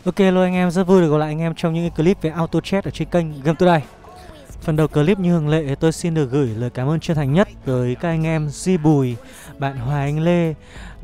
Ok luôn anh em, rất vui được gặp lại anh em trong những cái clip về auto chat ở trên kênh Game Today. Phần đầu clip như thường lệ tôi xin được gửi lời cảm ơn chân thành nhất tới các anh em Di Bùi, bạn Hoài Anh Lê,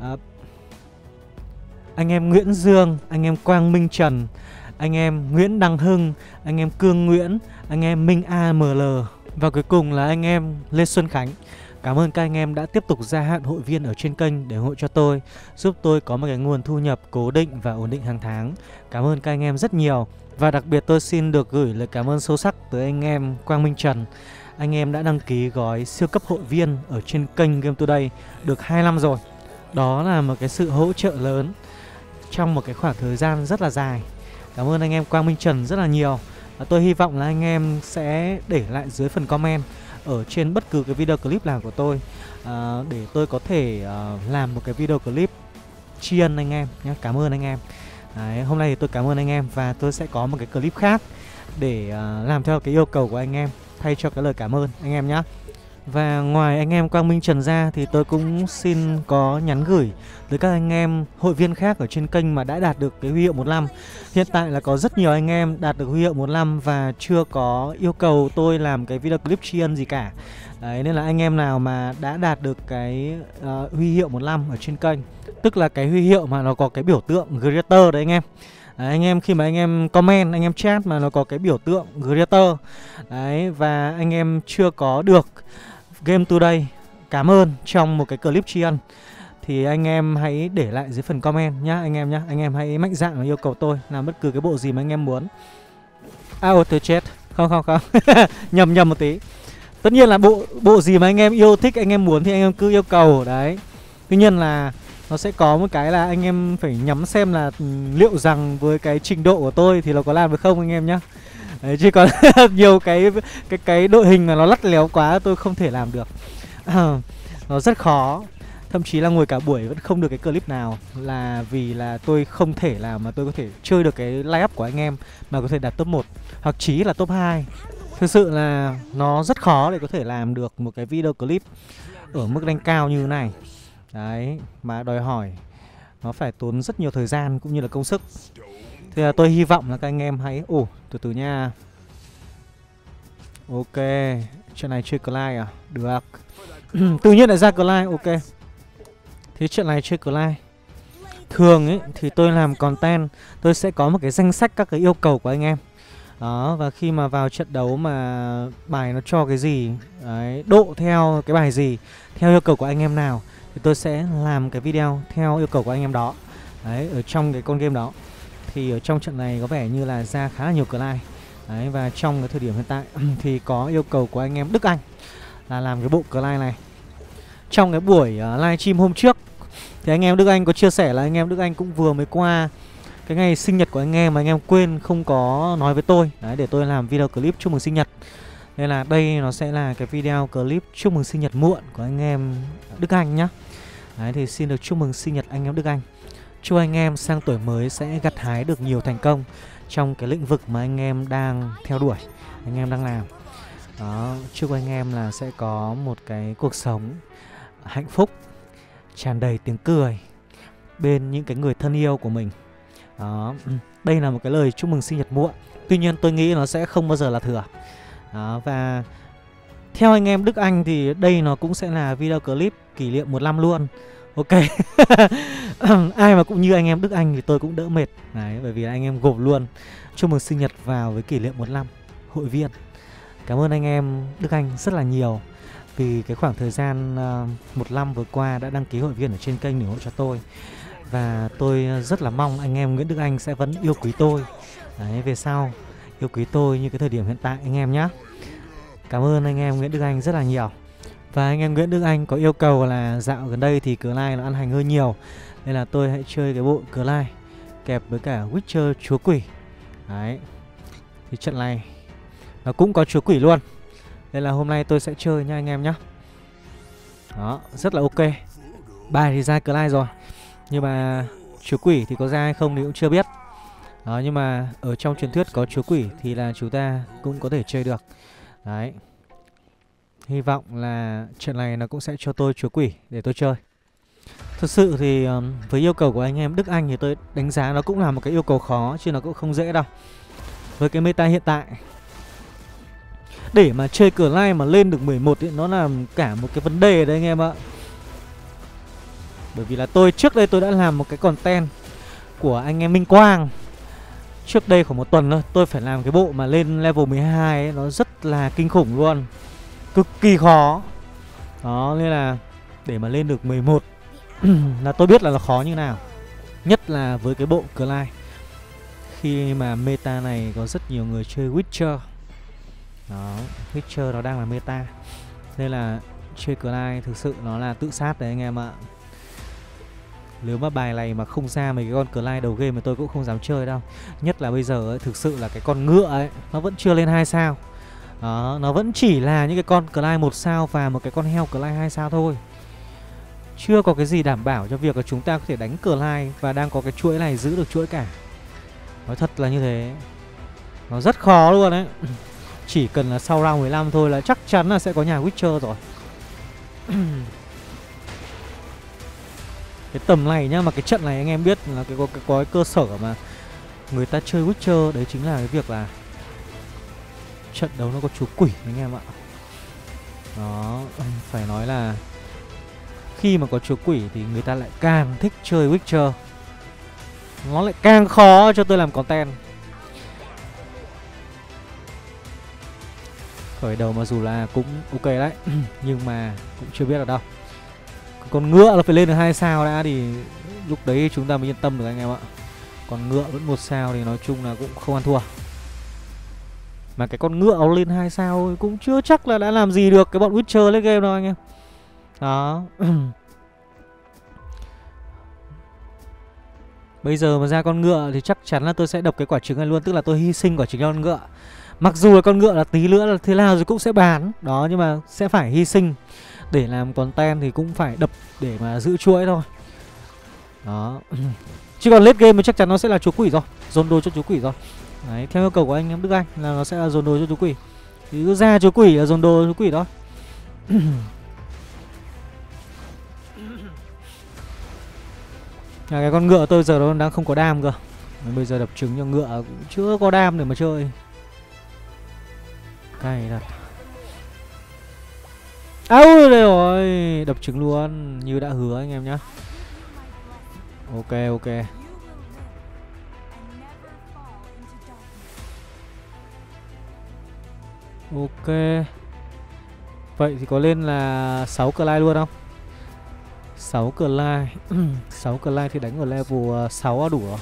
anh em Nguyễn Dương, anh em Quang Minh Trần, anh em Nguyễn Đăng Hưng, anh em Cương Nguyễn, anh em Minh AML và cuối cùng là anh em Lê Xuân Khánh. Cảm ơn các anh em đã tiếp tục gia hạn hội viên ở trên kênh để ủng hộ cho tôi, giúp tôi có một cái nguồn thu nhập cố định và ổn định hàng tháng. Cảm ơn các anh em rất nhiều. Và đặc biệt tôi xin được gửi lời cảm ơn sâu sắc tới anh em Quang Minh Trần. Anh em đã đăng ký gói siêu cấp hội viên ở trên kênh Game Today được 2 năm rồi. Đó là một cái sự hỗ trợ lớn trong một cái khoảng thời gian rất là dài. Cảm ơn anh em Quang Minh Trần rất là nhiều. Và tôi hy vọng là anh em sẽ để lại dưới phần comment ở trên bất cứ cái video clip nào của tôi, để tôi có thể làm một cái video clip tri ân anh em nhé. Cảm ơn anh em. Đấy, hôm nay thì tôi cảm ơn anh em và tôi sẽ có một cái clip khác để làm theo cái yêu cầu của anh em, thay cho cái lời cảm ơn anh em nhé. Và ngoài anh em Quang Minh Trần ra thì tôi cũng xin có nhắn gửi tới các anh em hội viên khác ở trên kênh mà đã đạt được cái huy hiệu 15. Hiện tại là có rất nhiều anh em đạt được huy hiệu 15 và chưa có yêu cầu tôi làm cái video clip tri ân gì cả. Đấy, nên là anh em nào mà đã đạt được cái huy hiệu 15 ở trên kênh, tức là cái huy hiệu mà nó có cái biểu tượng Greater đấy anh em. Đấy, anh em khi mà anh em comment, anh em chat mà nó có cái biểu tượng Greater đấy, và anh em chưa có được Game Today cảm ơn trong một cái clip tri ân thì anh em hãy để lại dưới phần comment nhá anh em nhá. Anh em hãy mạnh dạn và yêu cầu tôi làm bất cứ cái bộ gì mà anh em muốn. Auto chat. Không. nhầm một tí. Tất nhiên là bộ gì mà anh em yêu thích, anh em muốn thì anh em cứ yêu cầu đấy. Tuy nhiên là nó sẽ có một cái là anh em phải nhắm xem là liệu rằng với cái trình độ của tôi thì nó có làm được không anh em nhá. Đấy, chứ còn nhiều cái đội hình mà nó lắt léo quá tôi không thể làm được. Nó rất khó. Thậm chí là ngồi cả buổi vẫn không được cái clip nào, là vì là tôi không thể làm mà tôi có thể chơi được cái line-up của anh em mà có thể đạt top 1 hoặc chí là top 2. Thực sự là nó rất khó để có thể làm được một cái video clip ở mức rank cao như thế này. Đấy, mà đòi hỏi nó phải tốn rất nhiều thời gian cũng như là công sức. Thì là tôi hy vọng là các anh em hãy... từ từ nha. Ok, trận này chơi Clyde à? Được. Tự nhiên lại ra Clyde, ok. Thế trận này chơi Clyde. Thường ấy thì tôi làm content, tôi sẽ có một cái danh sách các cái yêu cầu của anh em. Đó, và khi mà vào trận đấu mà bài nó cho cái gì đấy, độ theo cái bài gì, theo yêu cầu của anh em nào, thì tôi sẽ làm cái video theo yêu cầu của anh em đó. Đấy, ở trong cái con game đó. Thì ở trong trận này có vẻ như là ra khá là nhiều Clyde. Đấy, và trong cái thời điểm hiện tại thì có yêu cầu của anh em Đức Anh là làm cái bộ Clyde này. Trong cái buổi livestream hôm trước thì anh em Đức Anh có chia sẻ là anh em Đức Anh cũng vừa mới qua cái ngày sinh nhật của anh em mà anh em quên không có nói với tôi. Đấy, để tôi làm video clip chúc mừng sinh nhật. Nên là đây nó sẽ là cái video clip chúc mừng sinh nhật muộn của anh em Đức Anh nhá. Đấy, thì xin được chúc mừng sinh nhật anh em Đức Anh. Chúc anh em sang tuổi mới sẽ gặt hái được nhiều thành công trong cái lĩnh vực mà anh em đang theo đuổi, anh em đang làm. Đó, chúc anh em là sẽ có một cái cuộc sống hạnh phúc, tràn đầy tiếng cười bên những cái người thân yêu của mình. Đó, đây là một cái lời chúc mừng sinh nhật muộn. Tuy nhiên tôi nghĩ nó sẽ không bao giờ là thừa. Đó, và theo anh em Đức Anh thì đây nó cũng sẽ là video clip kỷ niệm 1 năm luôn. Ok. Ai mà cũng như anh em Đức Anh thì tôi cũng đỡ mệt. Đấy, bởi vì anh em gộp luôn chúc mừng sinh nhật vào với kỷ niệm 1 năm hội viên. Cảm ơn anh em Đức Anh rất là nhiều vì cái khoảng thời gian 1 năm vừa qua đã đăng ký hội viên ở trên kênh để ủng hộ cho tôi. Và tôi rất là mong anh em Nguyễn Đức Anh sẽ vẫn yêu quý tôi. Đấy, về sau yêu quý tôi như cái thời điểm hiện tại anh em nhé. Cảm ơn anh em Nguyễn Đức Anh rất là nhiều. Và anh em Nguyễn Đức Anh có yêu cầu là dạo gần đây thì Clyde nó ăn hành hơi nhiều, nên là tôi hãy chơi cái bộ Clyde kẹp với cả Witcher chúa quỷ. Đấy, thì trận này nó cũng có chúa quỷ luôn, nên là hôm nay tôi sẽ chơi nha anh em nhé. Đó, rất là ok. Bài thì ra Clyde rồi, nhưng mà chúa quỷ thì có ra hay không thì cũng chưa biết. Đó, nhưng mà ở trong truyền thuyết có chúa quỷ thì là chúng ta cũng có thể chơi được. Đấy, hy vọng là trận này nó cũng sẽ cho tôi chúa quỷ để tôi chơi. Thực sự thì với yêu cầu của anh em Đức Anh thì tôi đánh giá nó cũng là một cái yêu cầu khó, chứ nó cũng không dễ đâu. Với cái meta hiện tại, để mà chơi Clyde mà lên được 11 ấy, nó là cả một cái vấn đề đấy anh em ạ. Bởi vì là trước đây tôi đã làm một cái content của anh em Minh Quang. Trước đây khoảng 1 tuần thôi, tôi phải làm cái bộ mà lên level 12 ấy, nó rất là kinh khủng luôn. Cực kỳ khó. Đó, nên là để mà lên được 11 là tôi biết là nó khó như nào. Nhất là với cái bộ Clyde, khi mà meta này có rất nhiều người chơi Witcher. Đó, Witcher nó đang là meta. Nên là chơi Clyde thực sự nó là tự sát đấy anh em ạ. Nếu mà bài này mà không ra mấy cái con Clyde đầu game thì tôi cũng không dám chơi đâu. Nhất là bây giờ ấy, thực sự là cái con ngựa ấy nó vẫn chưa lên 2 sao. Đó, nó vẫn chỉ là những cái con Clyde 1 sao và một cái con heo Clyde 2 sao thôi. Chưa có cái gì đảm bảo cho việc là chúng ta có thể đánh Clyde và đang có cái chuỗi này giữ được chuỗi cả. Nói thật là như thế. Nó rất khó luôn đấy. Chỉ cần là sau round 15 thôi là chắc chắn là sẽ có nhà Witcher rồi. Cái tầm này nhá, mà cái trận này anh em biết là có cái cơ sở mà người ta chơi Witcher. Đấy chính là cái việc là trận đấu nó có chúa quỷ anh em ạ. Đó, phải nói là khi mà có chúa quỷ thì người ta lại càng thích chơi Witcher. Nó lại càng khó cho tôi làm content. Khởi đầu mà dù là cũng ok đấy nhưng mà cũng chưa biết ở đâu. Con ngựa nó phải lên được 2 sao đã thì lúc đấy chúng ta mới yên tâm được anh em ạ. Còn ngựa vẫn 1 sao thì nói chung là cũng không ăn thua. Mà cái con ngựa nó lên 2 sao cũng chưa chắc là đã làm gì được cái bọn Witcher lên game đâu anh em. Đó. Bây giờ mà ra con ngựa thì chắc chắn là tôi sẽ đập cái quả trứng này luôn. Tức là tôi hy sinh quả trứng cho con ngựa. Mặc dù là con ngựa là tí nữa là thế nào rồi cũng sẽ bán. Đó, nhưng mà sẽ phải hy sinh. Để làm content thì cũng phải đập để mà giữ chuỗi thôi. Đó. Chứ còn late game thì chắc chắn nó sẽ là chúa quỷ rồi. Dồn đồ cho chúa quỷ rồi. Đấy, theo yêu cầu của anh em Đức Anh là nó sẽ là dồn đồ cho chúa quỷ. Thì cứ ra chúa quỷ là dồn đồ cho chúa quỷ đó. Cái con ngựa tôi giờ nó đang không có đam cơ. Bây giờ đập trứng cho ngựa cũng chưa có đam để mà chơi. Cay thật. Áo đây rồi, đập trứng luôn như đã hứa anh em nhá. Ok ok. Ok. Vậy thì có lên là 6 Clyde luôn không? 6 Clyde 6 Clyde thì đánh ở level 6 là đủ rồi.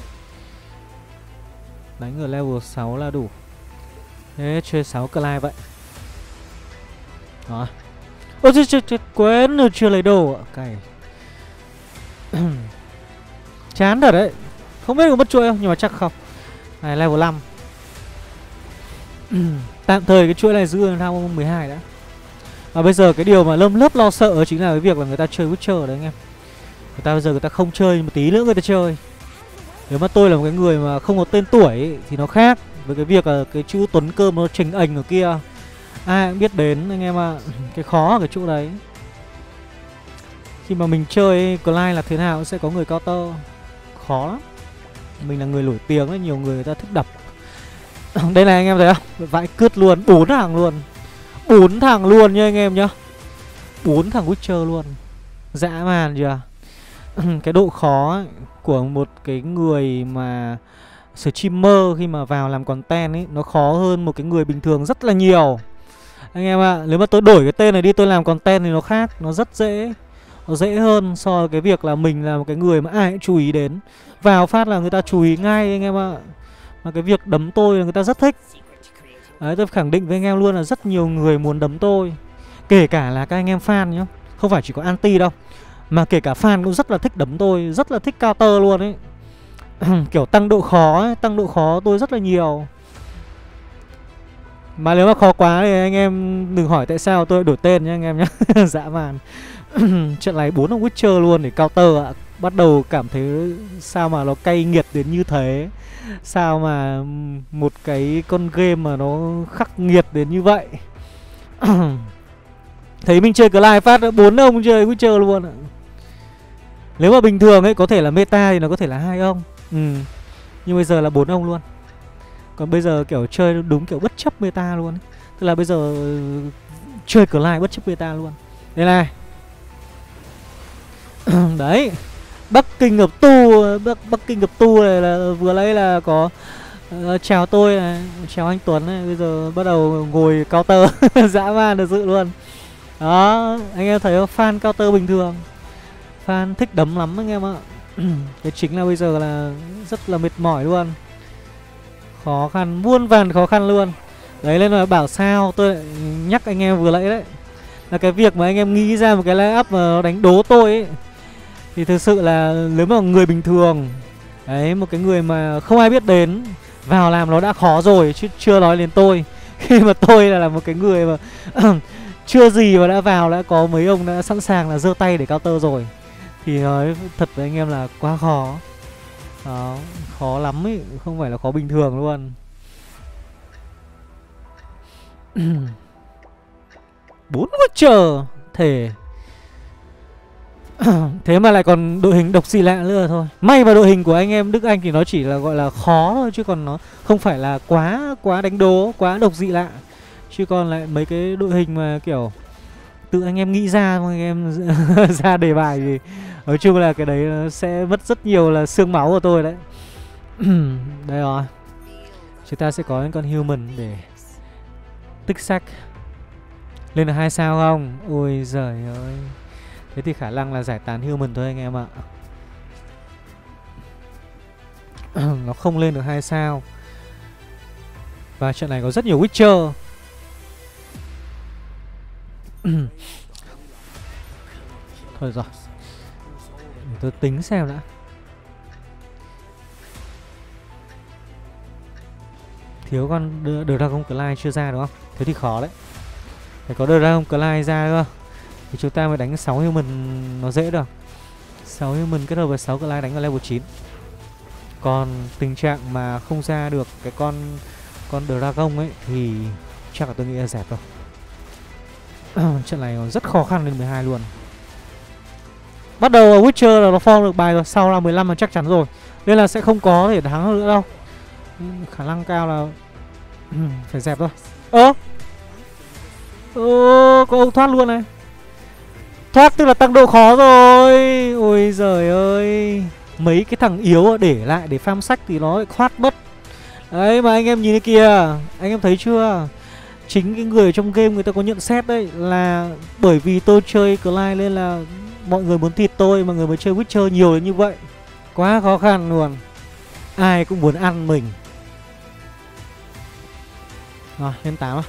Đánh ở level 6 là đủ. Thế chơi 6 Clyde vậy. Đó. Ôi chết quên rồi, chưa lấy đồ ạ. Cày. Chán thật đấy. Không biết có mất chuỗi không nhưng mà chắc không. Này level 5. Tạm thời cái chuỗi này giữ round 12 đã. Và bây giờ cái điều mà lớp lớp lo sợ chính là cái việc là người ta chơi Witcher đấy anh em. Người ta bây giờ người ta không chơi, một tí nữa người ta chơi. Nếu mà tôi là một cái người mà không có tên tuổi ấy, thì nó khác. Với cái việc là cái chữ Tuấn Cơm nó trình ảnh ở kia ai cũng biết đến anh em ạ. Cái khó ở cái chỗ đấy. Khi mà mình chơi Clyde là thế nào sẽ có người counter. Khó lắm. Mình là người nổi tiếng ấy, nhiều người ta thích đập. Đây này anh em thấy không? Vãi cướt luôn, 4 thằng luôn. 4 thằng luôn nha anh em nhá. 4 thằng Witcher luôn. Dã man chưa? Cái độ khó ấy, của một cái người mà streamer khi mà vào làm content ấy, nó khó hơn một cái người bình thường rất là nhiều. Anh em ạ, nếu mà tôi đổi cái tên này đi tôi làm content thì nó khác, nó rất dễ. Nó dễ hơn so với cái việc là mình là một cái người mà ai cũng chú ý đến. Vào phát là người ta chú ý ngay anh em ạ. Mà cái việc đấm tôi là người ta rất thích. Đấy, tôi khẳng định với anh em luôn là rất nhiều người muốn đấm tôi. Kể cả là các anh em fan nhá. Không phải chỉ có anti đâu. Mà kể cả fan cũng rất là thích đấm tôi. Rất là thích counter luôn ấy. Kiểu tăng độ khó ấy, tăng độ khó tôi rất là nhiều. Mà nếu mà khó quá thì anh em đừng hỏi tại sao tôi đổi tên nhá anh em nhá. Dã man. Trận này 4 ông Witcher luôn để counter ạ. Bắt đầu cảm thấy sao mà nó cay nghiệt đến như thế. Sao mà một cái con game mà nó khắc nghiệt đến như vậy. Thấy mình chơi Clyde phát 4 ông chơi Witcher luôn ạ. Nếu mà bình thường ấy có thể là meta thì nó có thể là 2 ông. Nhưng bây giờ là 4 ông luôn. Còn bây giờ kiểu chơi đúng kiểu bất chấp meta luôn ấy. Tức là bây giờ chơi Clyde bất chấp meta luôn. Đây này. Đấy. Bắc Kinh ngập tu, Bắc Kinh ngập tu này là vừa lấy là có chào tôi này, chào anh Tuấn này, bây giờ bắt đầu ngồi counter dã man thật sự luôn. Đó, anh em thấy không? Fan counter bình thường. Fan thích đấm lắm anh em ạ. Cái chính là bây giờ là rất là mệt mỏi luôn. Khó khăn, muôn vàn khó khăn luôn. Đấy nên là bảo sao tôi lại nhắc anh em vừa nãy đấy. Là cái việc mà anh em nghĩ ra một cái line up mà nó đánh đố tôi ấy, thì thực sự là nếu mà người bình thường đấy, một cái người mà không ai biết đến vào làm nó đã khó rồi, chứ chưa nói đến tôi. Khi mà tôi là một cái người mà chưa gì mà đã vào, đã có mấy ông đã sẵn sàng là giơ tay để counter rồi, thì nói thật với anh em là quá khó. Đó, khó lắm ấy, không phải là khó bình thường luôn. 4 Witcher thể thế mà lại còn đội hình độc xì lạ nữa thôi. May vào đội hình của anh em Đức Anh thì nó chỉ là gọi là khó thôi, chứ còn nó không phải là quá đánh đố, quá độc dị lạ. Chứ còn lại mấy cái đội hình mà kiểu tự anh em nghĩ ra, anh em ra đề bài thì nói chung là cái đấy nó sẽ mất rất nhiều là xương máu của tôi đấy. Đây rồi. Chúng ta sẽ có những con human để tích sách. Lên được 2 sao không? Ôi giời ơi. Thế thì khả năng là giải tán human thôi anh em ạ. Nó không lên được 2 sao. Và trận này có rất nhiều Witcher. Thôi rồi, để tôi tính xem đã. Thiếu con Dragon Clyde chưa ra đúng không? Thế thì khó đấy. Phải có Dragon Clyde ra cơ thì chúng ta mới đánh 6 human nó dễ được. 6 human kết hợp với 6 Clyde đánh vào level 9. Còn tình trạng mà không ra được cái con Dragon ấy thì chắc là tôi nghĩ là dẹp thôi. Trận này còn rất khó khăn lên 12 luôn. Bắt đầu Witcher là nó form được bài rồi, sau là 15 là chắc chắn rồi. Nên là sẽ không có thể thắng nữa đâu. Khả năng cao là phải dẹp thôi. Có ông thoát luôn này. Thoát tức là tăng độ khó rồi. Ôi giời ơi. Mấy cái thằng yếu để lại để farm sách thì nó thoát mất. Đấy mà anh em nhìn cái kìa, anh em thấy chưa? Chính cái người trong game người ta có nhận xét đấy, là bởi vì tôi chơi Clyde nên là mọi người muốn thịt tôi, mọi người mới chơi Witcher nhiều đến như vậy. Quá khó khăn luôn. Ai cũng muốn ăn mình. Rồi, lên 8 á.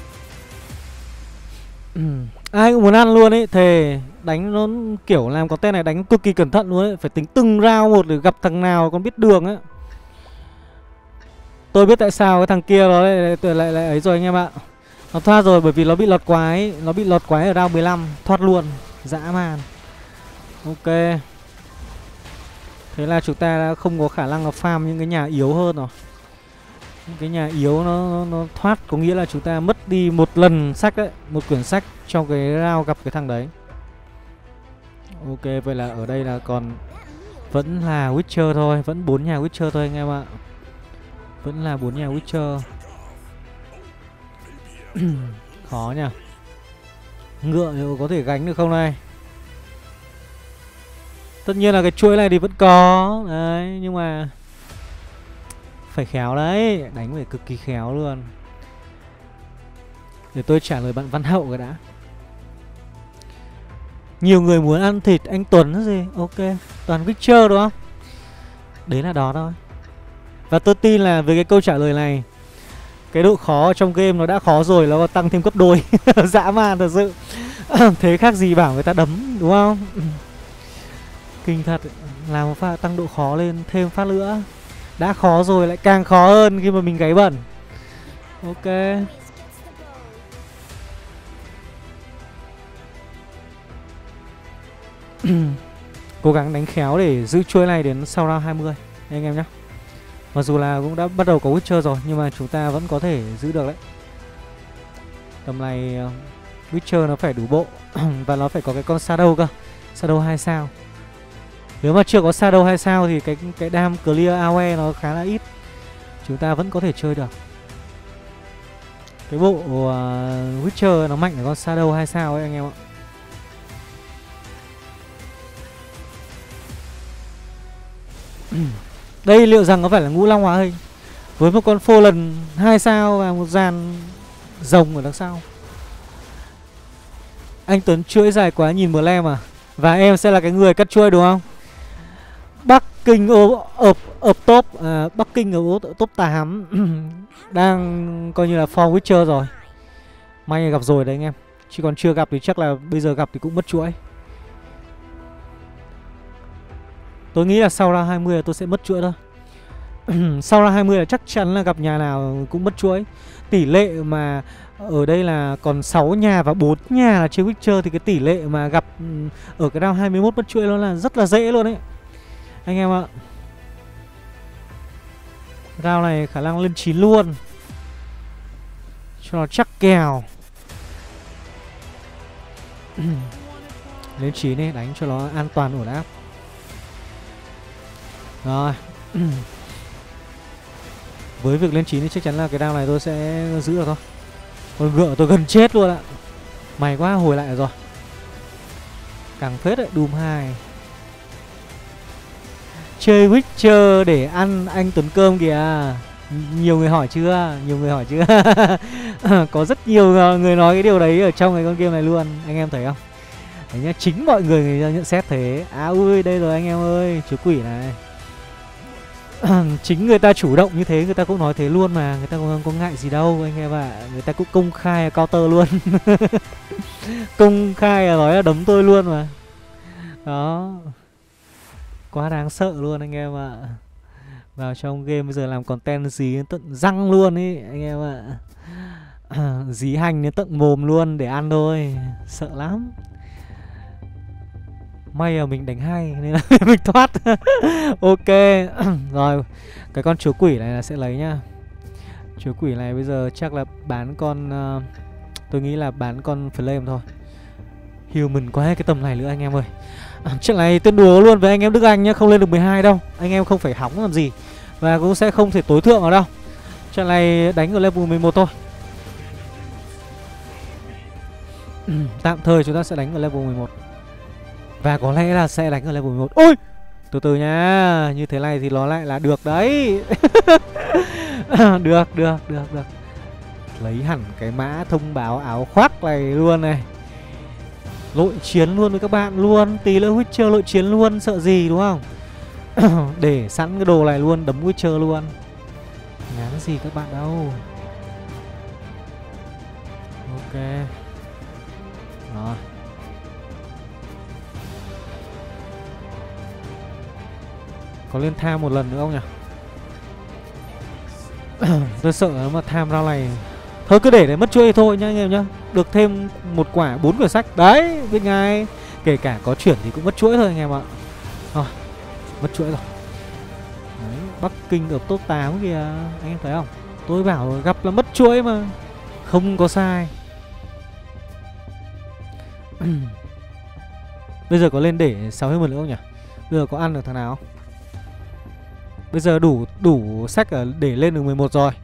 Ai cũng muốn ăn luôn ấy. Thề đánh nó kiểu làm có tên này đánh cực kỳ cẩn thận luôn ấy. Phải tính từng round một để gặp thằng nào còn biết đường á. Tôi biết tại sao cái thằng kia nó lại ấy rồi anh em ạ. Nó thoát rồi bởi vì nó bị lọt quái. Nó bị lọt quái ở round 15. Thoát luôn. Dã man. Ok. Thế là chúng ta đã không có khả năng là farm những cái nhà yếu hơn rồi. Những cái nhà yếu nó thoát, có nghĩa là chúng ta mất đi một lần sách đấy, một quyển sách trong cái round gặp cái thằng đấy. Ok, vậy là ở đây là còn vẫn là Witcher thôi, vẫn 4 nhà Witcher thôi anh em ạ. Vẫn là 4 nhà Witcher. Khó nhỉ. Ngựa thì có thể gánh được không đây? Tất nhiên là cái chuỗi này thì vẫn có. Đấy, nhưng mà phải khéo đấy. Đánh phải cực kỳ khéo luôn. Để tôi trả lời bạn Văn Hậu cái đã. Nhiều người muốn ăn thịt anh Tuấn gì. Ok, toàn Witcher đúng không? Đấy là đó thôi. Và tôi tin là với cái câu trả lời này, cái độ khó trong game nó đã khó rồi, nó còn tăng thêm gấp đôi. Dã man thật sự. Thế khác gì bảo người ta đấm đúng không? Kinh thật. Làm một phát tăng độ khó lên thêm phát nữa. Đã khó rồi lại càng khó hơn khi mà mình gáy bẩn. Ok. Cố gắng đánh khéo để giữ chuỗi này đến sau round 20 anh em nhé. Mặc dù là cũng đã bắt đầu có Witcher rồi, nhưng mà chúng ta vẫn có thể giữ được đấy. Tầm này Witcher nó phải đủ bộ. Và nó phải có cái con Shadow cơ. Shadow 2 sao. Nếu mà chưa có Shadow 2 sao thì cái đam clear AoE nó khá là ít. Chúng ta vẫn có thể chơi được. Cái bộ Witcher nó mạnh ở con Shadow 2 sao ấy anh em ạ. Đây liệu rằng có phải là ngũ long hóa hình với một con Fallen 2 sao và một dàn rồng ở đằng sau. Anh Tuấn chuỗi dài quá nhìn Blem à? Và em sẽ là cái người cắt chuỗi đúng không? Bắc Kinh ở top Bắc Kinh ở top 8 đang coi như là for Witcher rồi. May gặp rồi đấy anh em. Chứ còn chưa gặp thì chắc là bây giờ gặp thì cũng mất chuỗi. Tôi nghĩ là sau round 20 là tôi sẽ mất chuỗi thôi. Sau round 20 là chắc chắn là gặp nhà nào cũng mất chuỗi. Tỷ lệ mà ở đây là còn 6 nhà và 4 nhà là chơi Witcher thì cái tỷ lệ mà gặp ở cái round 21 mất chuỗi nó là rất là dễ luôn đấy anh em ạ. Round này khả năng lên 9 luôn cho nó chắc kèo. Lên 9 đi, đánh cho nó an toàn ổn áp. Rồi. Với việc lên 9 thì chắc chắn là cái round này tôi sẽ giữ được thôi. Con ngựa tôi gần chết luôn ạ. May quá hồi lại rồi. Càng phết đấy, Doom 2. Chơi Witcher để ăn anh Tuấn Cơm kìa. Nhiều người hỏi chưa? Nhiều người hỏi chưa? Có rất nhiều người nói cái điều đấy ở trong cái con game này luôn. Anh em thấy không? Đấy nhá, chính mọi người nhận xét thế. À ui, đây rồi anh em ơi, chú quỷ này. Chính người ta chủ động như thế, người ta cũng nói thế luôn mà. Người ta không có ngại gì đâu anh em ạ. Người ta cũng công khai counter luôn. Công khai nói là đấm tôi luôn mà. Đó. Quá đáng sợ luôn anh em ạ. Vào trong game bây giờ làm content dí đến tận răng luôn ý anh em ạ. Dí hành đến tận mồm luôn để ăn thôi. Sợ lắm. May là mình đánh hay nên là mình thoát. Ok. Rồi. Cái con chúa quỷ này là sẽ lấy nhá. Chúa quỷ này bây giờ chắc là bán con tôi nghĩ là bán con flame thôi. Human quá cái tầm này nữa anh em ơi. Chuyện này tuyên đùa luôn với anh em Đức Anh nhá. Không lên được 12 đâu. Anh em không phải hóng làm gì. Và cũng sẽ không thể tối thượng ở đâu. Chuyện này đánh ở level 11 thôi. Tạm thời chúng ta sẽ đánh ở level 11. Và có lẽ là sẽ đánh ở level 11. Ôi! Từ từ nha. Như thế này thì nó lại là được đấy. Được. Lấy hẳn cái mã thông báo áo khoác này luôn này. Lội chiến luôn với các bạn luôn. Tí nữa Witcher lội chiến luôn. Sợ gì đúng không? Để sẵn cái đồ này luôn. Đấm Witcher luôn. Ngán gì các bạn đâu. Ok. Rồi. Có lên tham một lần nữa không nhỉ? Tôi sợ nếu mà tham round này. Thôi cứ để mất chuỗi thôi nhá anh em nhá. Được thêm một quả 4 quyển sách. Đấy, biết ngay. Kể cả có chuyển thì cũng mất chuỗi thôi anh em ạ. Rồi, mất chuỗi rồi. Đấy, Bắc Kinh ở top 8 kìa. Anh em thấy không? Tôi bảo gặp là mất chuỗi mà. Không có sai. Bây giờ có lên để 6 human nữa không nhỉ? Bây giờ có ăn được thằng nào không? Bây giờ đủ sách để lên được 11 rồi.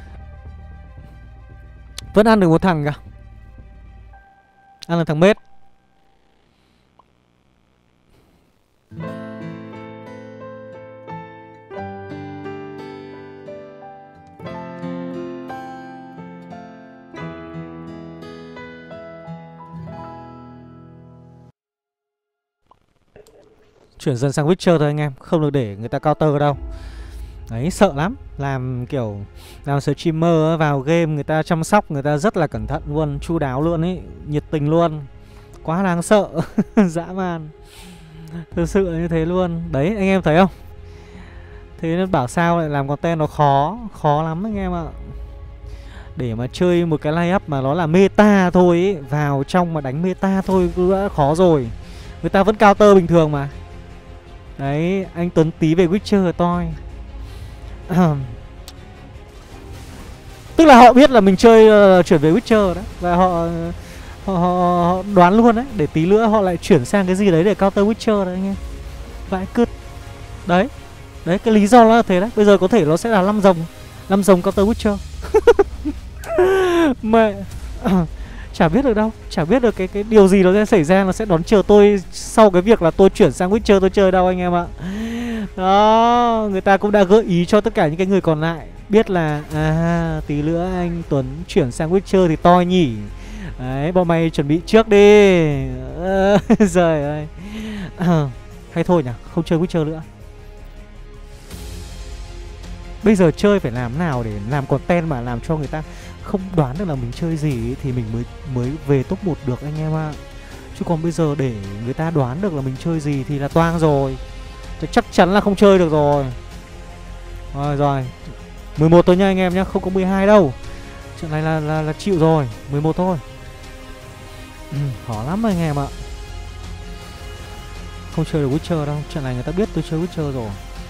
Vẫn ăn được một thằng kìa. Ăn được thằng mết. Chuyển dần sang Witcher thôi anh em. Không được để người ta counter đâu. Đấy, sợ lắm. Làm kiểu làm streamer vào game người ta chăm sóc, người ta rất là cẩn thận luôn, chu đáo luôn ấy, nhiệt tình luôn. Quá đáng sợ. Dã man. Thực sự như thế luôn. Đấy, anh em thấy không? Thế nên bảo sao lại làm content nó khó lắm anh em ạ. Để mà chơi một cái line up mà nó là meta thôi ấy, vào trong mà đánh meta thôi cũng đã khó rồi. Người ta vẫn counter bình thường mà. Đấy, anh Tuấn tí về Witcher toi. Tức là họ biết là mình chơi chuyển về Witcher đấy. Và họ đoán luôn đấy. Để tí nữa họ lại chuyển sang cái gì đấy để counter Witcher đấy anh em. vãi cứt. Đấy, đấy cái lý do nó là thế đấy. Bây giờ có thể nó sẽ là 5 rồng counter Witcher. Mẹ chả biết được đâu, chả biết được cái điều gì nó sẽ xảy ra, nó sẽ đón chờ tôi sau cái việc là tôi chuyển sang Witcher tôi chơi đâu anh em ạ. Đó, người ta cũng đã gợi ý cho tất cả những cái người còn lại biết là tí nữa anh Tuấn chuyển sang Witcher thì to nhỉ. Đấy, bọn mày chuẩn bị trước đi. Giời ơi. Hay thôi nhỉ, không chơi Witcher nữa. Bây giờ chơi phải làm nào để làm content mà làm cho người ta không đoán được là mình chơi gì ấy, thì mình mới về top 1 được anh em ạ. Chứ còn bây giờ để người ta đoán được là mình chơi gì thì là toang rồi. Chắc chắn là không chơi được rồi. Rồi 11 thôi nha anh em nhá, không có 12 đâu. Chuyện này là chịu rồi, 11 thôi. Khó lắm anh em ạ. Không chơi được Witcher đâu, chuyện này người ta biết tôi chơi Witcher rồi.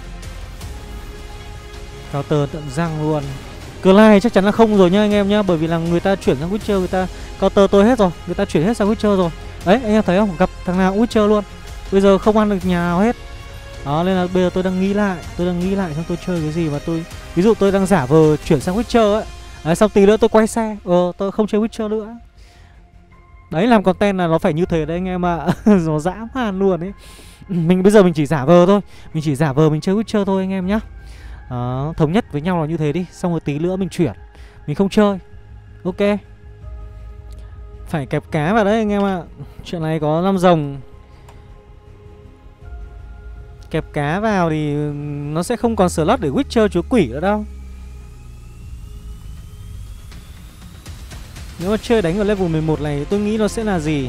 Counter tận răng luôn. Clyde chắc chắn là không rồi nhá anh em nhá, bởi vì là người ta chuyển sang Witcher, người ta counter tôi hết rồi, người ta chuyển hết sang Witcher rồi. Đấy anh em thấy không, gặp thằng nào cũng Witcher luôn. Bây giờ không ăn được nhà nào hết. Đó nên là bây giờ tôi đang nghĩ lại xong tôi chơi cái gì mà tôi, ví dụ tôi đang giả vờ chuyển sang Witcher ấy. Đấy, xong tí nữa tôi quay xe, tôi không chơi Witcher nữa. Đấy, làm content là nó phải như thế đấy anh em ạ. Nó dã man luôn ấy. Mình bây giờ mình chỉ giả vờ thôi, mình chỉ giả vờ mình chơi Witcher thôi anh em nhá. Đó, thống nhất với nhau là như thế đi. Xong rồi tí nữa mình chuyển, mình không chơi. Ok, phải kẹp cá vào đấy anh em ạ. Chuyện này có 5 rồng, kẹp cá vào thì nó sẽ không còn slot để Witcher chúa quỷ nữa đâu. Nếu mà chơi đánh ở level 11 này tôi nghĩ nó sẽ là gì.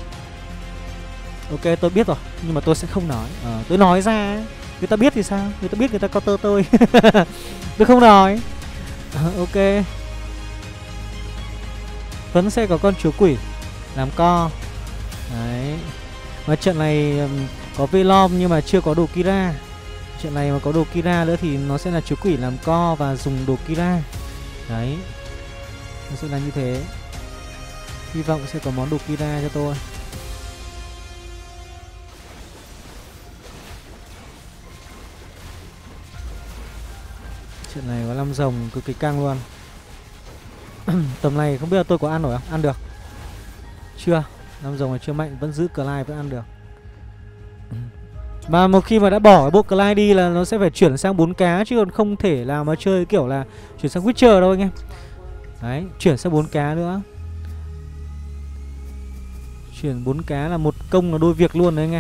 Ok tôi biết rồi, nhưng mà tôi sẽ không nói. Tôi nói ra người ta biết thì sao, người ta biết người ta counter tôi. Tôi không nói. Ok, vẫn sẽ có con chúa quỷ làm co. Đấy. Mà trận này có Velom nhưng mà chưa có đồ Kira. Trận này mà có đồ Kira nữa thì nó sẽ là chúa quỷ làm co và dùng đồ Kira. Đấy, nó sẽ là như thế. Hy vọng sẽ có món đồ Kira cho tôi. Chuyện này có 5 rồng cực kỳ căng luôn. Tầm này không biết là tôi có ăn nổi không? Ăn được. Chưa, 5 rồng này chưa mạnh, vẫn giữ Clyde vẫn ăn được. Mà một khi mà đã bỏ cái bộ Clyde đi là nó sẽ phải chuyển sang 4 cá, chứ còn không thể nào mà chơi kiểu là chuyển sang Witcher đâu anh em. Đấy, chuyển sang 4 cá nữa. Chuyển 4 cá là một công là đôi việc luôn đấy anh em.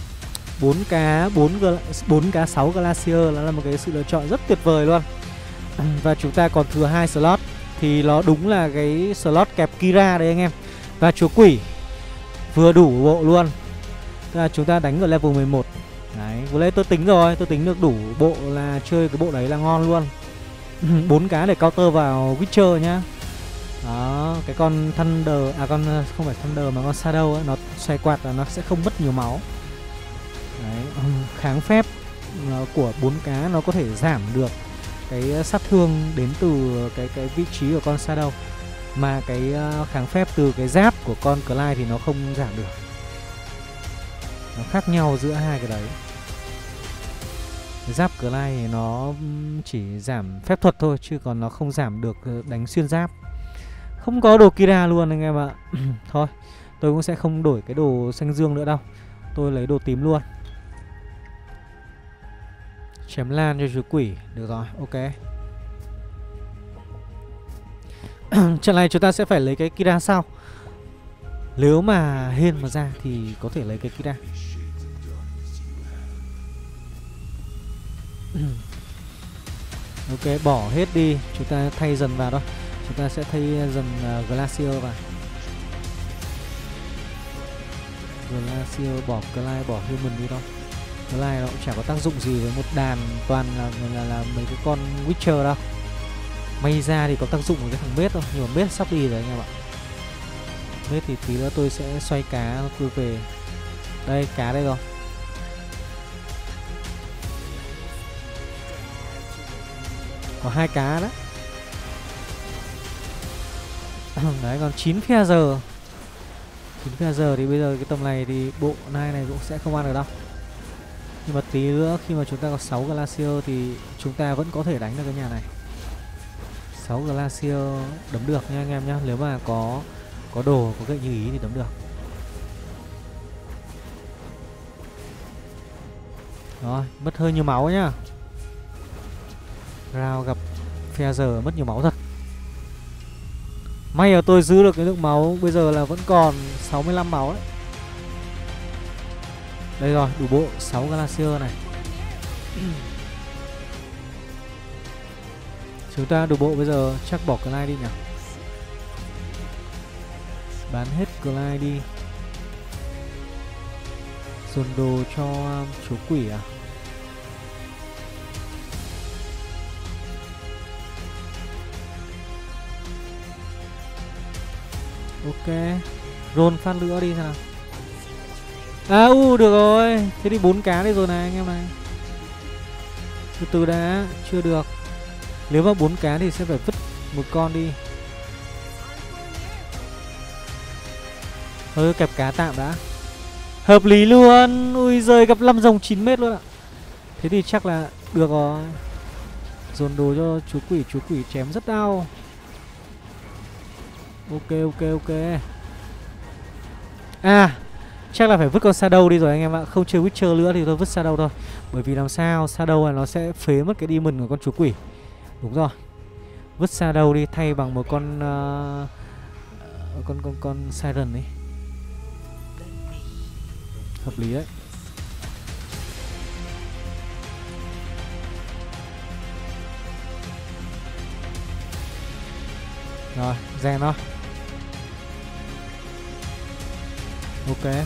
4 cá 6 Glacier là một cái sự lựa chọn rất tuyệt vời luôn. Và chúng ta còn thừa 2 slot thì nó đúng là cái slot kẹp Kira đấy anh em. Và chúa quỷ vừa đủ bộ luôn. Tức là chúng ta đánh ở level 11. Đấy, vừa lấy tôi tính rồi, tôi tính được đủ bộ là chơi cái bộ đấy là ngon luôn. 4 cá để counter vào Witcher nhá. Đó, cái con Thunder, con không phải Thunder mà con Shadow ấy, nó xoay quạt là nó sẽ không mất nhiều máu. Đấy, kháng phép của 4 cá nó có thể giảm được cái sát thương đến từ cái vị trí của con Shadow. Mà cái kháng phép từ cái giáp của con Clyde thì nó không giảm được. Nó khác nhau giữa hai cái đấy. Cái giáp Clyde thì nó chỉ giảm phép thuật thôi, chứ còn nó không giảm được đánh xuyên giáp. Không có đồ Kira luôn anh em ạ. Thôi, tôi cũng sẽ không đổi cái đồ xanh dương nữa đâu. Tôi lấy đồ tím luôn. Chém lan cho chúa quỷ. Được rồi, ok. Trận này chúng ta sẽ phải lấy cái Kira sau. Nếu mà hên mà ra thì có thể lấy cái Kira. Ok, bỏ hết đi. Chúng ta thay dần vào thôi. Chúng ta sẽ thay dần Glacier vào. Glacier bỏ Clyde, bỏ Human đi đâu. Clyde nó cũng chả có tác dụng gì với một đàn toàn là mấy cái con Witcher đâu. May ra thì có tác dụng với cái thằng Mết thôi, nhưng mà Mết sắp đi rồi anh em ạ. Mết thì tí nữa tôi sẽ xoay cá tôi về. Đây, cá đây rồi. Có 2 cá đó. Đấy, còn 9 phe giờ. 9 phe giờ thì bây giờ cái tầm này thì bộ nai này cũng sẽ không ăn được đâu. Nhưng mà tí nữa khi mà chúng ta có 6 Glacier thì chúng ta vẫn có thể đánh được cái nhà này. 6 Glacier đấm được nha anh em nhá. Nếu mà có đồ, có gậy như ý thì đấm được. Rồi, mất hơi nhiều máu nhá. Round gặp phe giờ mất nhiều máu thật. May là tôi giữ được cái lượng máu. Bây giờ là vẫn còn 65 máu đấy. Đây rồi, đủ bộ 6 Glacier này. Chúng ta đủ bộ bây giờ chắc bỏ Clyde đi nhỉ. Bán hết Clyde đi. Dồn đồ cho chú quỷ à? Ok. Roll phát nữa đi nào. Được rồi. Thế thì 4 cá đây rồi này anh em này. Từ từ đã, chưa được. Nếu mà 4 cá thì sẽ phải vứt một con đi. Thôi kẹp cá tạm đã. Hợp lý luôn. Ui giời, gặp 5 rồng 9 mét luôn ạ. Thế thì chắc là được rồi. Dồn đồ cho chú quỷ chém rất đau. Ok. Chắc là phải vứt con Shadow đi rồi anh em ạ. Không chơi Witcher nữa thì thôi vứt Shadow thôi. Bởi vì làm sao Shadow là nó sẽ phế mất cái demon của con chú quỷ. Đúng rồi. Vứt Shadow đi thay bằng một con con Siren ấy. Hợp lý đấy. Rồi, gen nó. Ok.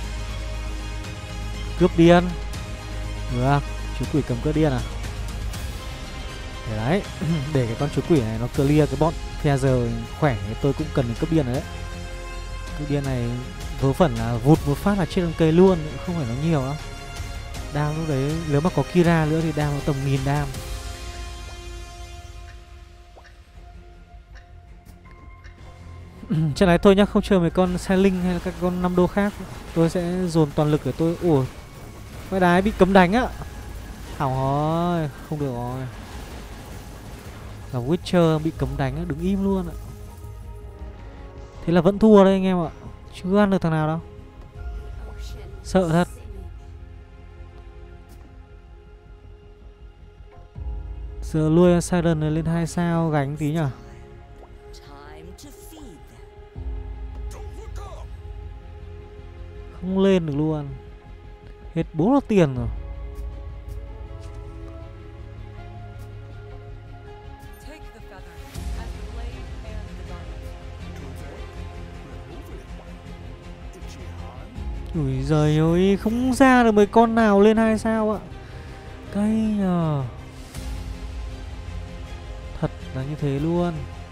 Cướp điên. Được, chú quỷ cầm cướp điên à. Để đấy. Để cái con chú quỷ này nó clear cái bọn phe giờ khỏe. Tôi cũng cần cướp điên đấy. Cướp điên này vớ vẩn là vụt một phát là chết con cây luôn. Không phải nó nhiều đâu. Đam lúc đấy nếu mà có Kira nữa thì đam nó tầm 1000 đam. Trận này thôi nhá, không chơi mấy con xe linh hay là các con 5 đô khác. Tôi sẽ dồn toàn lực để tôi... Ủa, cái đái bị cấm đánh á. Hỏng rồi, không được rồi. Gặp Witcher bị cấm đánh á, đứng im luôn ạ. Thế là vẫn thua đấy anh em ạ. Chưa ăn được thằng nào đâu. Sợ thật. Giờ lui Siren này lên 2 sao gánh tí nhở. Không lên được luôn. Hết 4 là tiền rồi. Ui giời ơi, không ra được mấy con nào lên 2 sao ạ. Cay nhờ. Thật là như thế luôn.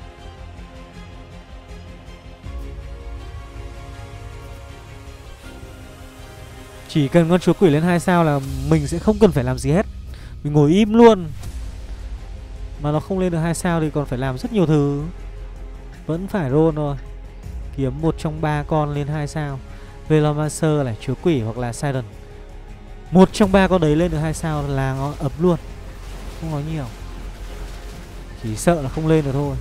Chỉ cần con chúa quỷ lên 2 sao là mình sẽ không cần phải làm gì hết. Mình ngồi im luôn. Mà nó không lên được 2 sao thì còn phải làm rất nhiều thứ. Vẫn phải roll thôi. Kiếm một trong 3 con lên 2 sao. Velomancer này, chúa quỷ hoặc là Siren. Một trong 3 con đấy lên được 2 sao là nó ấm luôn. Không nói nhiều. Chỉ sợ là không lên được thôi.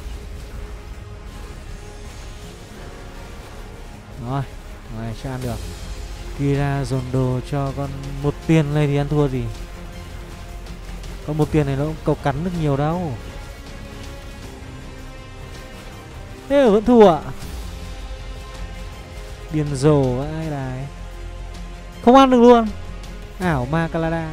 Rồi, này chưa ăn được. Kira dồn đồ cho con một tiền này thì ăn thua gì. Con một tiền này nó cũng cầu cắn được nhiều đâu. Thế mà vẫn thua ạ. Điền rồ ai đài. Không ăn được luôn. Ảo ma Calada.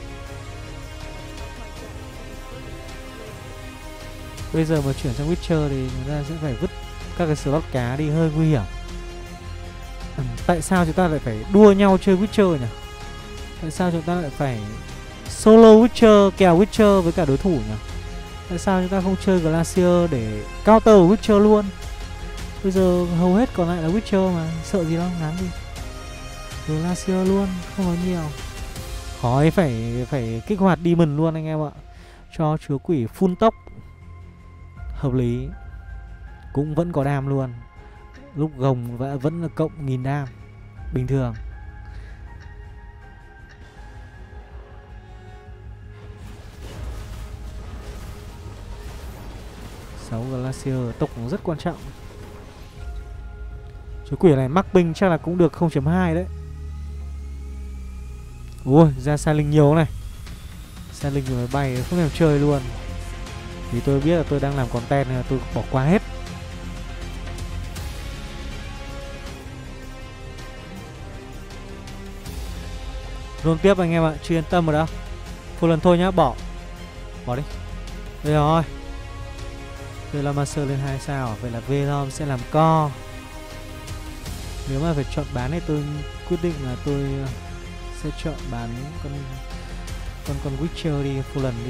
Bây giờ mà chuyển sang Witcher thì người ta sẽ phải vứt các cái slot cá đi, hơi nguy hiểm. Tại sao chúng ta lại phải đua nhau chơi Witcher nhỉ? Tại sao chúng ta lại phải solo Witcher, kèo Witcher với cả đối thủ nhỉ? Tại sao chúng ta không chơi Glacier để counter Witcher luôn? Bây giờ hầu hết còn lại là Witcher mà, sợ gì đâu, ngán gì. Glacier luôn, không có nhiều. Khó ấy, phải kích hoạt Demon luôn anh em ạ. Cho chúa quỷ full tốc. Hợp lý. Cũng vẫn có đam luôn. Lúc gồng vẫn là cộng 1000 đam. Bình thường. 6 Glacier tốc nó rất quan trọng. Chú quỷ này mắc binh chắc là cũng được 0.2 đấy. Ui, ra Sa Linh nhiều này. Sa Linh rồi bay không thèm chơi luôn. Vì tôi biết là tôi đang làm content nên là tôi bỏ qua hết. Roll tiếp anh em ạ, chưa yên tâm rồi đó. Một lần thôi nhá, bỏ đi. Đây rồi. Velamaster lên 2 sao. Vậy là Velom sẽ làm co. Nếu mà phải chọn bán thì tôi quyết định là tôi sẽ chọn bán con Witcher đi, Fallen đi.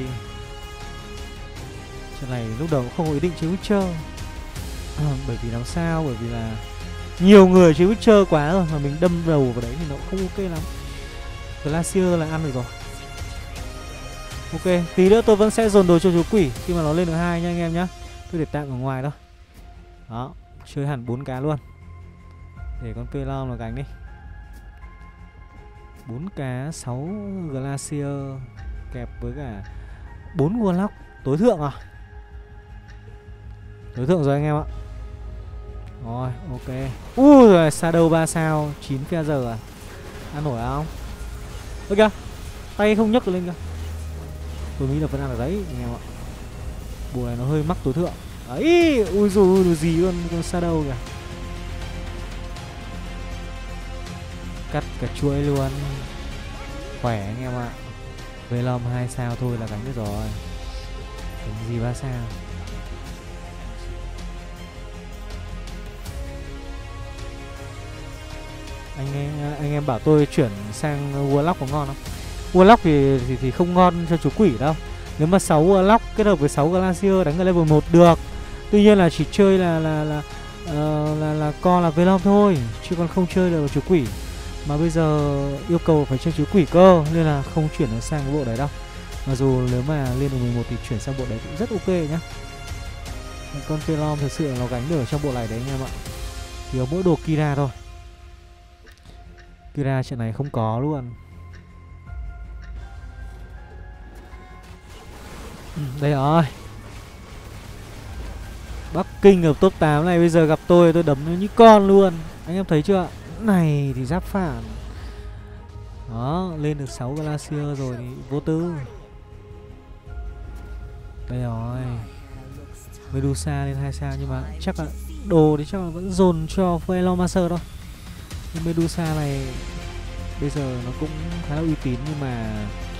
Trận này lúc đầu cũng không có ý định chơi Witcher. Bởi vì làm sao? Bởi vì là nhiều người chơi Witcher quá rồi, mà mình đâm đầu vào đấy thì nó cũng không ok lắm. Glacier là ăn được rồi. Ok, tí nữa tôi vẫn sẽ dồn đồ cho chú quỷ khi mà nó lên được 2 nha anh em nhá. Tôi để tạm ở ngoài đó. Đó, chơi hẳn 4 cá luôn. Để con Pelon nó gánh đi. 4 cá, 6 Glacier kẹp với cả 4 Warlock. Tối thượng à? Tối thượng rồi anh em ạ. Rồi, ok. Ui rồi, Shadow 3 sao, 9 phe giờ à? Ăn nổi không? Ơ kìa, tay không nhấc lên kìa. Tôi nghĩ là vẫn ăn ở đấy anh em ạ. Bộ này nó hơi mắc tối thượng. Ấy, ui dồi ôi, gì luôn con Shadow kìa. Cắt cả chuỗi luôn. Khỏe anh em ạ. Velom 2 sao thôi là gánh được rồi. Cái gì 3 sao. Anh em bảo tôi chuyển sang Warlock có ngon không? Warlock thì không ngon cho chú quỷ đâu. Nếu mà 6 Warlock kết hợp với 6 Glacier đánh ở level 1 được. Tuy nhiên là chỉ chơi là con là Velom thôi, chứ còn không chơi được chú quỷ. Mà bây giờ yêu cầu phải chơi chú quỷ cơ, nên là không chuyển nó sang cái bộ đấy đâu. Mặc dù nếu mà lên được 11 thì chuyển sang bộ đấy cũng rất ok nhá. Con Velom thực sự là nó gánh được trong bộ này đấy anh em ạ. Chỉ có mỗi đồ Kira thôi. Kira trận này không có luôn. Đây rồi. Bắc Kinh ở top 8 này bây giờ gặp tôi đấm nó như con luôn. Anh em thấy chưa? Này thì giáp phản. Đó, lên được 6 Glacier rồi thì vô tư. Đây rồi. Medusa lên 2 sao nhưng mà chắc là đồ thì chắc là vẫn dồn cho Velamaster thôi. Nhưng Medusa này bây giờ nó cũng khá là uy tín, nhưng mà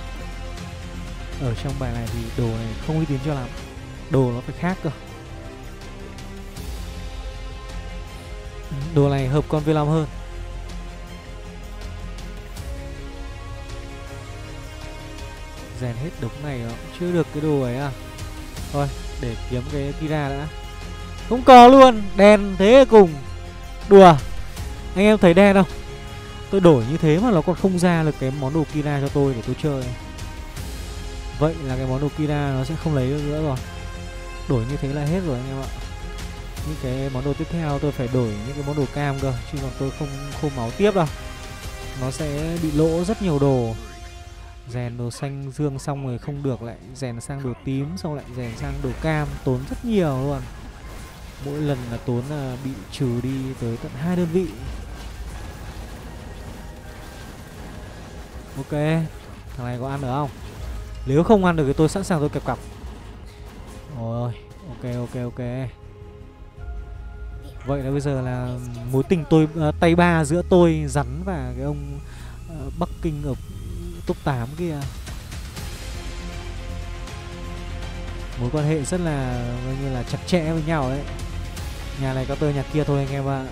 ở trong bài này thì đồ này không uy tín cho lắm. Đồ nó phải khác cơ. Đồ này hợp con Velom hơn. Rèn hết đống này nó chưa được cái đồ ấy à. Thôi để kiếm cái Kira đã. Không có luôn. Đen thế cùng. Đùa. Anh em thấy đen không? Tôi đổi như thế mà nó còn không ra được cái món đồ Kira cho tôi để tôi chơi. Vậy là cái món đồ Kira nó sẽ không lấy được nữa rồi. Đổi như thế là hết rồi anh em ạ. Những cái món đồ tiếp theo tôi phải đổi những cái món đồ cam cơ, chứ còn tôi không khô máu tiếp đâu. Nó sẽ bị lỗ rất nhiều đồ. Rèn đồ xanh dương xong rồi không được, lại rèn sang đồ tím, xong lại rèn sang đồ cam, tốn rất nhiều luôn. Mỗi lần là tốn là bị trừ đi tới tận 2 đơn vị. Ok, thằng này có ăn được không? Nếu không ăn được thì tôi sẵn sàng tôi kẹp cặp. Rồi, ok. Vậy là bây giờ là mối tình tay ba giữa tôi, rắn và cái ông Bắc Kinh ở top 8 kia. Mối quan hệ rất là như là chặt chẽ với nhau đấy. Nhà này có tôi, nhà kia thôi anh em ạ.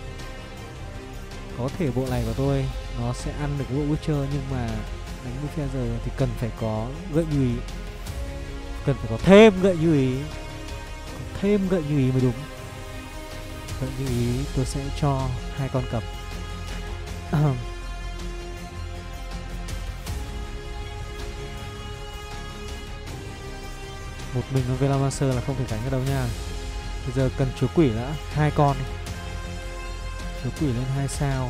Có thể bộ này của tôi nó sẽ ăn được bộ Witcher, nhưng mà đánh với phe giờ thì cần phải có gợi như ý. Cần phải có thêm gợi như ý. Thêm gợi như ý mới đúng. Gợi như ý tôi sẽ cho 2 con cầm. Một mình con Velamaster là không thể đánh được đâu nha. Bây giờ cần chúa quỷ đã, 2 con đi. Chúa quỷ lên 2 sao.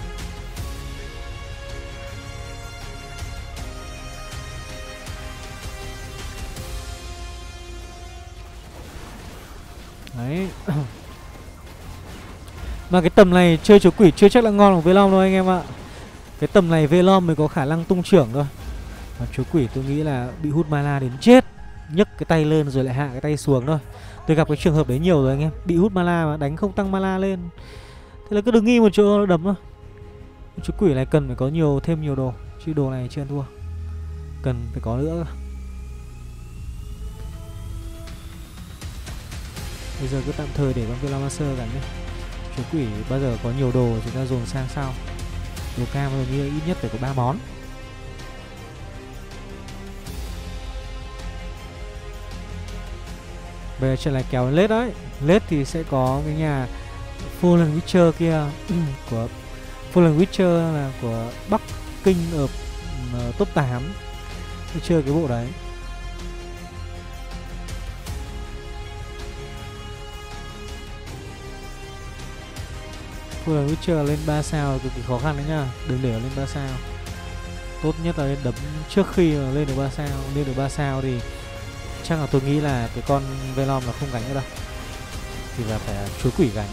Đấy. Mà cái tầm này chơi chúa quỷ chưa chắc là ngon bằng Velom đâu anh em ạ. Cái tầm này Velom mới có khả năng tung trưởng thôi. Mà chúa quỷ tôi nghĩ là bị hút mana đến chết. Nhấc cái tay lên rồi lại hạ cái tay xuống thôi. Tôi gặp cái trường hợp đấy nhiều rồi anh em. Bị hút mana mà đánh không tăng mana lên. Thế là cứ đứng nghi một chỗ đấm thôi. Chúa quỷ này cần phải có thêm nhiều đồ. Chứ đồ này chưa ăn thua. Cần phải có nữa. Bây giờ cứ tạm thời để con Velamaster gắn đi. Chúa quỷ bao giờ có nhiều đồ chúng ta dồn sang sau. Đồ cam bao giờ như ít nhất phải có 3 món. Bây giờ trận này kéo lết đấy. Lết thì sẽ có cái nhà Fallen Witcher kia của Fallen Witcher là của Bắc Kinh ở top 8. Tôi chơi cái bộ đấy. Fallen Witcher lên 3 sao cực kỳ khó khăn đấy nhá. Đừng để lên 3 sao. Tốt nhất là lên đấm trước khi mà lên được 3 sao. Lên được 3 sao thì chắc là tôi nghĩ là cái con Velom là không gánh nữa đâu. Thì là phải chúa quỷ gánh.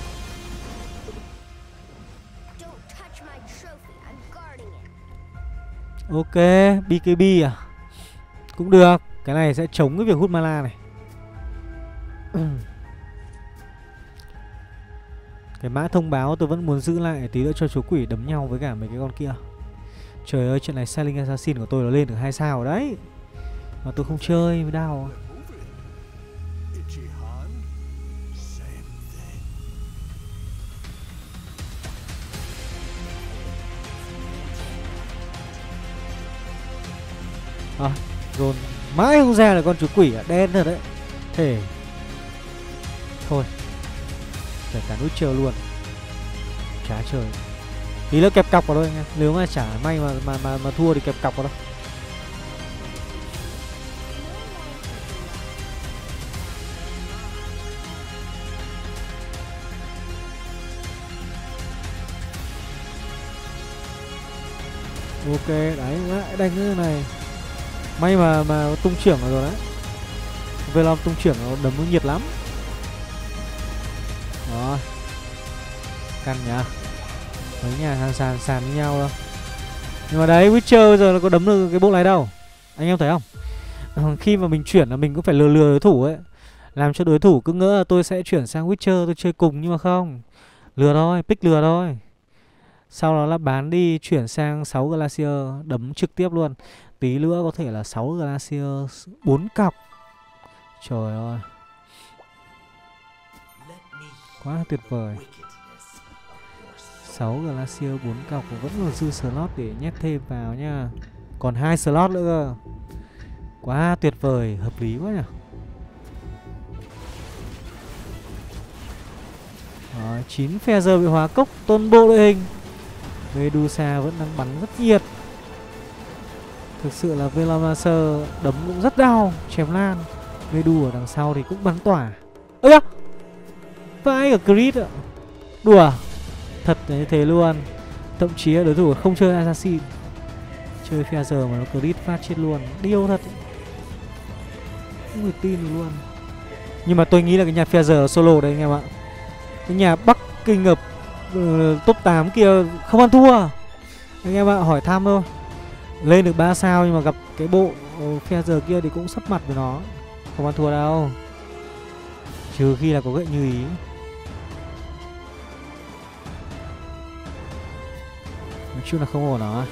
Ok, BKB à? Cũng được. Cái này sẽ chống cái việc hút mana này. Cái mã thông báo tôi vẫn muốn giữ lại tí nữa cho chúa quỷ đấm nhau với cả mấy cái con kia. Trời ơi, trận này Selling Assassin của tôi nó lên được 2 sao rồi đấy. Mà tôi không chơi mới đau. Dồn mãi không ra là con chúa quỷ đen thật đấy. Thế thôi để cả nút chơi luôn. Chả chơi. Tí nữa kẹp cọc vào thôi anh em. Nếu mà chả may mà thua thì kẹp cọc vào đâu. Ok, đấy, đánh cái này. May mà tung trưởng rồi đấy. Velom tung trưởng nó đấm nó nhiệt lắm. Đó. Căng nhá. Mấy nhà sàn với nhau đâu. Nhưng mà đấy, Witcher bây giờ nó có đấm được cái bộ này đâu. Anh em thấy không? Khi mà mình chuyển là mình cũng phải lừa đối thủ ấy. Làm cho đối thủ cứ ngỡ là tôi sẽ chuyển sang Witcher tôi chơi cùng, nhưng mà không. Lừa thôi, pick lừa thôi. Sau đó là bán đi, chuyển sang 6 Glacier, đấm trực tiếp luôn. Tí nữa có thể là 6 Glacier 4 cọc. Trời ơi, quá tuyệt vời. 6 Glacier 4 cọc vẫn còn dư slot để nhét thêm vào nha. Còn 2 slot nữa cơ. Quá tuyệt vời, hợp lý quá nhỉ. Đó, 9 phe giờ bị hóa cốc, tôn bộ đội hình. Medusa vẫn đang bắn rất nhiệt. Thực sự là Velamaster đấm cũng rất đau, chém lan. Medu ở đằng sau thì cũng bắn tỏa. Ơ kìa, vãi cả crit ạ. Đùa. Thật như thế luôn. Thậm chí đối thủ không chơi Assassin, chơi phe giờ mà nó crit phát chết luôn. Điêu thật. Không thể tin được luôn. Nhưng mà tôi nghĩ là cái nhà phe giờ solo đây anh em ạ. Cái nhà Bắc Kinh ngập top 8 kia không ăn thua. Anh em ạ, hỏi thăm thôi. Lên được 3 sao nhưng mà gặp cái bộ phe giờ kia thì cũng sắp mặt với nó. Không ăn thua đâu. Trừ khi là có gậy như ý. Nói chung là không ổn đó.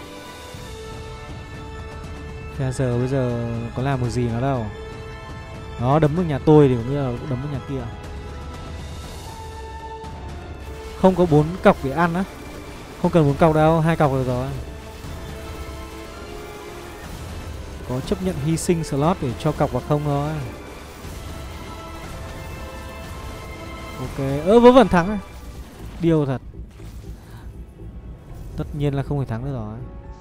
Phe giờ bây giờ có làm được gì nó đâu. Nó đấm được nhà tôi thì cũng như là đấm được nhà kia. Không có 4 cọc để ăn á. Không cần 4 cọc đâu, 2 cọc được rồi. Có chấp nhận hy sinh slot để cho cọc vào không thôi. Ok, vớ vẩn thắng. Điêu thật. Tất nhiên là không thể thắng được rồi.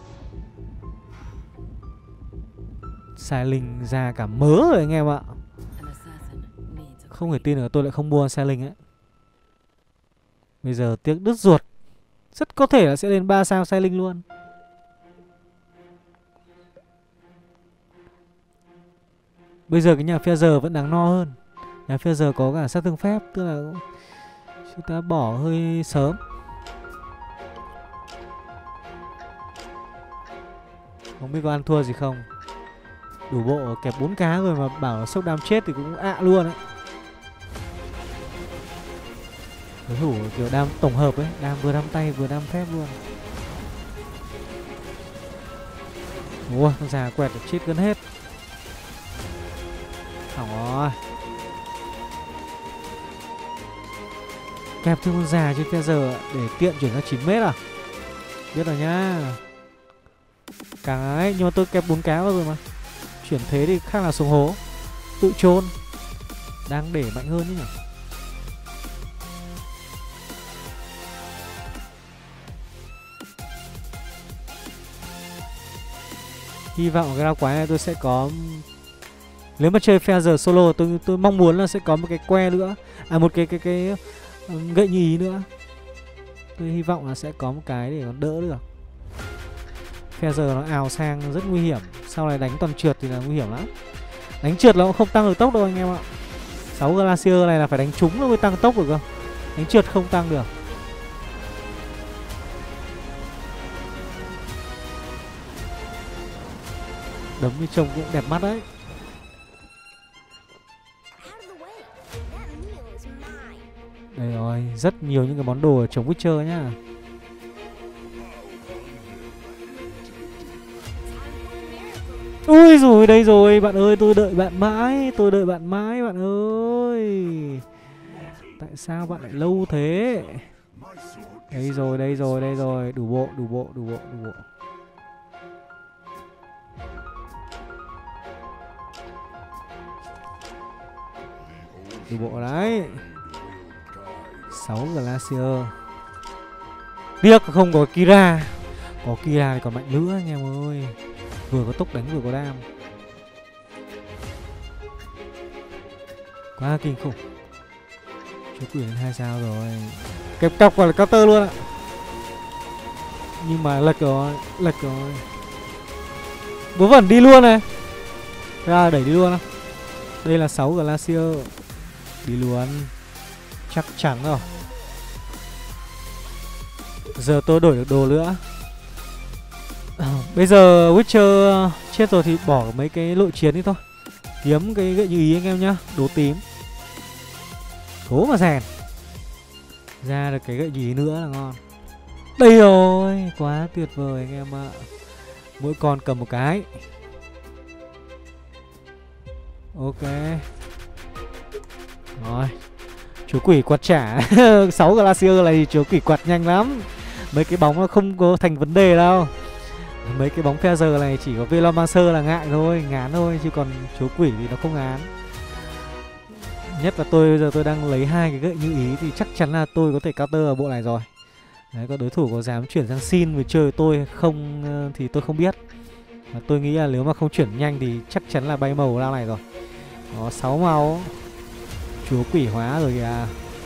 Sai Linh ra cả mớ rồi anh em ạ. Không thể tin được tôi lại không mua Sai Linh ấy. Bây giờ tiếc đứt ruột. Rất có thể là sẽ lên 3 sao Sai Linh luôn. Bây giờ cái nhà phe giờ vẫn đáng no hơn. Phe giờ có cả sát thương phép, tức là chúng ta bỏ hơi sớm. Không biết có ăn thua gì không. Đủ bộ kẹp 4 cá rồi mà bảo là sốc đam chết thì cũng ạ luôn đấy. Đối thủ kiểu đam tổng hợp ấy, đam vừa đam tay vừa đam phép luôn. Ủa, con già quẹt chết gần hết. Hỏng rồi. Kẹp thêm con già trên phe giờ để tiện chuyển ra 9m à? Biết rồi nhá. Cái nhưng mà tôi kẹp 4 cá vào rồi mà. Chuyển thế thì khác là xuống hố. Tự chôn. Đang để mạnh hơn chứ nhỉ. Hy vọng cái rao quái này tôi sẽ có. Nếu mà chơi phe giờ solo tôi mong muốn là sẽ có một cái que nữa. À một cái gậy như ý nữa. Tôi hy vọng là sẽ có một cái để nó đỡ được. Phe giờ nó ào sang rất nguy hiểm. Sau này đánh toàn trượt thì là nguy hiểm lắm. Đánh trượt nó cũng không tăng được tốc đâu anh em ạ. 6 Glacier này là phải đánh trúng nó mới tăng tốc được cơ. Đánh trượt không tăng được. Đấm như trông cũng đẹp mắt đấy. Đây rồi, rất nhiều những cái món đồ ở chống Witcher nhá. Ui rồi đây rồi bạn ơi, tôi đợi bạn mãi bạn ơi. Tại sao bạn lại lâu thế? Đây rồi, đủ bộ. Đủ bộ đấy. 6 Glacier. Tiếc không có Kira. Có Kira thì còn mạnh nữa anh em ơi. Vừa có tốc đánh vừa có đam. Quá kinh khủng. Chú quỷ lên 2 sao rồi. Kẹp cọc vào là counter luôn ạ. Nhưng mà lệch rồi. Vớ vẩn đi luôn này. Ra đẩy đi luôn. Đây là 6 Glacier. Đi luôn. Chắc chắn rồi. Giờ tôi đổi được đồ nữa. Bây giờ Witcher chết rồi thì bỏ mấy cái lội chiến đi thôi. Kiếm cái gậy như ý anh em nhá. Đồ tím. Cố mà rèn. Ra được cái gậy như ý nữa là ngon. Đây rồi. Quá tuyệt vời anh em ạ. Mỗi con cầm một cái. Ok. Rồi. Chú quỷ quạt trả. 6 Glacier này chú quỷ quạt nhanh lắm. Mấy cái bóng nó không có thành vấn đề đâu. Mấy cái bóng phe giờ này chỉ có Velomancer là ngại thôi, ngán thôi, chứ còn chú quỷ thì nó không ngán. Nhất là tôi bây giờ tôi đang lấy 2 cái gậy như ý thì chắc chắn là tôi có thể counter ở bộ này rồi. Đấy, có đối thủ có dám chuyển sang xin về chơi tôi không thì tôi không biết. Mà tôi nghĩ là nếu mà không chuyển nhanh thì chắc chắn là bay màu lao này rồi. Có 6 màu. Chúa quỷ hóa rồi kìa.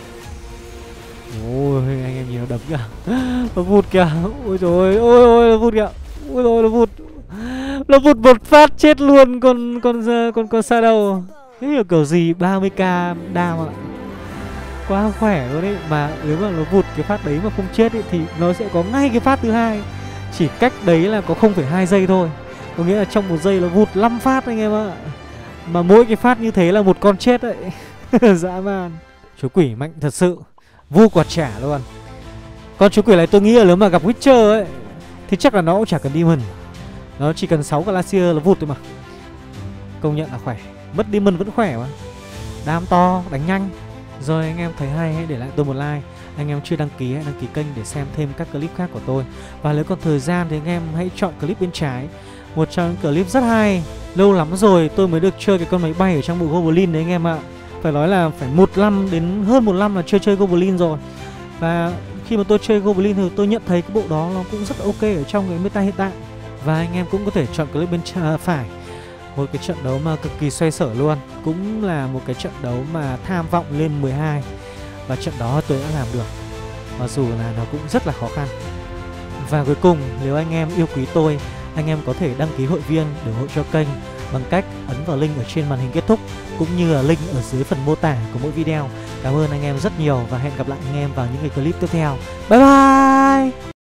Ôi anh em nhìn nó đấm kìa. Nó vụt kìa. Ôi trời ơi, nó vụt kìa. Ôi rồi nó vụt một phát chết luôn con Shadow. Thế là kiểu gì 30k đam ạ. Quá khỏe luôn đấy. Mà nếu mà nó vụt cái phát đấy mà không chết ấy, thì nó sẽ có ngay cái phát thứ hai. Chỉ cách đấy là có 0,2 giây thôi. Có nghĩa là trong 1 giây nó vụt 5 phát anh em ạ. Mà mỗi cái phát như thế là một con chết đấy. Dã man. Chú quỷ mạnh thật sự. Vu quạt trả luôn. Con chú quỷ này tôi nghĩ là nếu mà gặp Witcher ấy thì chắc là nó cũng chả cần Demon. Nó chỉ cần 6 Glacier là vụt thôi mà. Công nhận là khỏe. Mất Demon vẫn khỏe mà. Đam to, đánh nhanh. Rồi anh em thấy hay hãy để lại tôi một like. Anh em chưa đăng ký hãy đăng ký kênh để xem thêm các clip khác của tôi. Và nếu còn thời gian thì anh em hãy chọn clip bên trái. Một trong những clip rất hay. Lâu lắm rồi tôi mới được chơi cái con máy bay ở trong bộ Goblin đấy anh em ạ. Phải nói là phải 1 năm đến hơn 1 năm là chưa chơi Goblin rồi. Và khi mà tôi chơi Goblin thì tôi nhận thấy cái bộ đó nó cũng rất ok ở trong cái meta hiện tại. Và anh em cũng có thể chọn clip bên phải. Một cái trận đấu mà cực kỳ xoay sở luôn. Cũng là một cái trận đấu mà tham vọng lên 12. Và trận đó tôi đã làm được. Mặc dù là nó cũng rất là khó khăn. Và cuối cùng nếu anh em yêu quý tôi, anh em có thể đăng ký hội viên để ủng hộ cho kênh. bằng cách ấn vào link ở trên màn hình kết thúc cũng như là link ở dưới phần mô tả của mỗi video. Cảm ơn anh em rất nhiều và hẹn gặp lại anh em vào những cái clip tiếp theo. Bye bye.